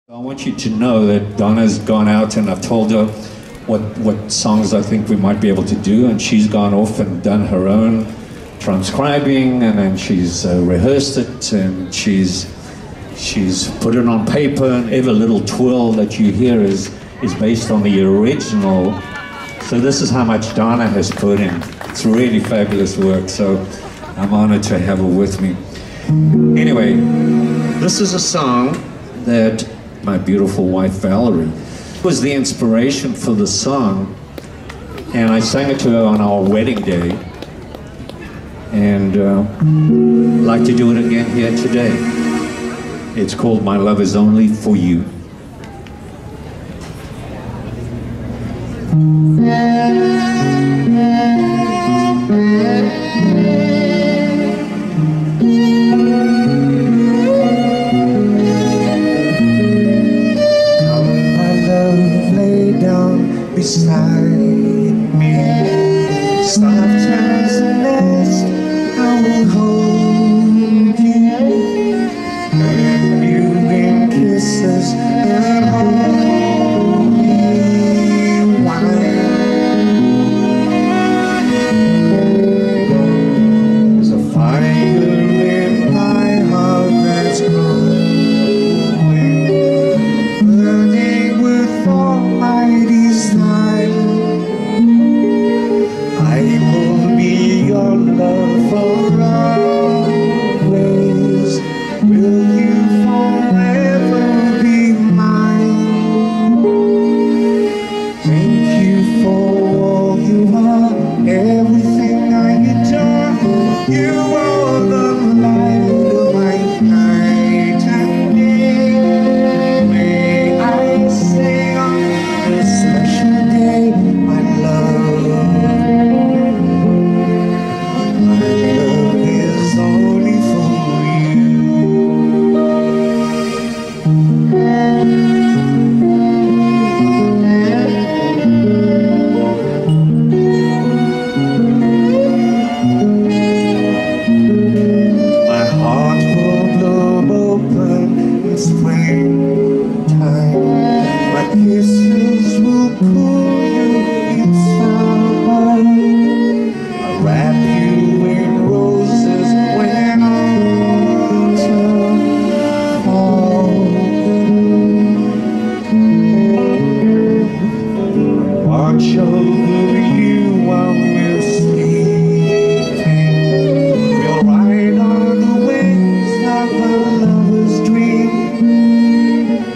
I want you to know that Donna's gone out and I've told her what songs I think we might be able to do, and she's gone off and done her own transcribing, and then she's rehearsed it, and she's put it on paper, and every little twirl that you hear is based on the original. So this is how much Donna has put in. It's really fabulous work, so I'm honored to have her with me. Anyway, this is a song that my beautiful wife Valerie was the inspiration for the song, and I sang it to her on our wedding day, and I'd like to do it again here today. It's called My Love Is Only For You. Beside me, soft as a nest, I will hold you, and you in kisses and hold me wide. There's a fire in my heart that's growing, burning with all my desire. I will be your love for always. Will you forever be mine? Thank you for all you are, everything I adore. You are the light of my night and day. May I say on this special day, my love is only for you. My heart will blow open in springtime. My kisses will cool you inside. I'll wrap you in roses when autumn falls. Watch over you while we're sleeping. We'll ride on the wings of a lover's dream.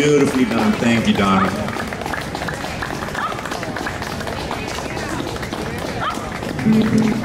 Beautifully done. Thank you, Donna.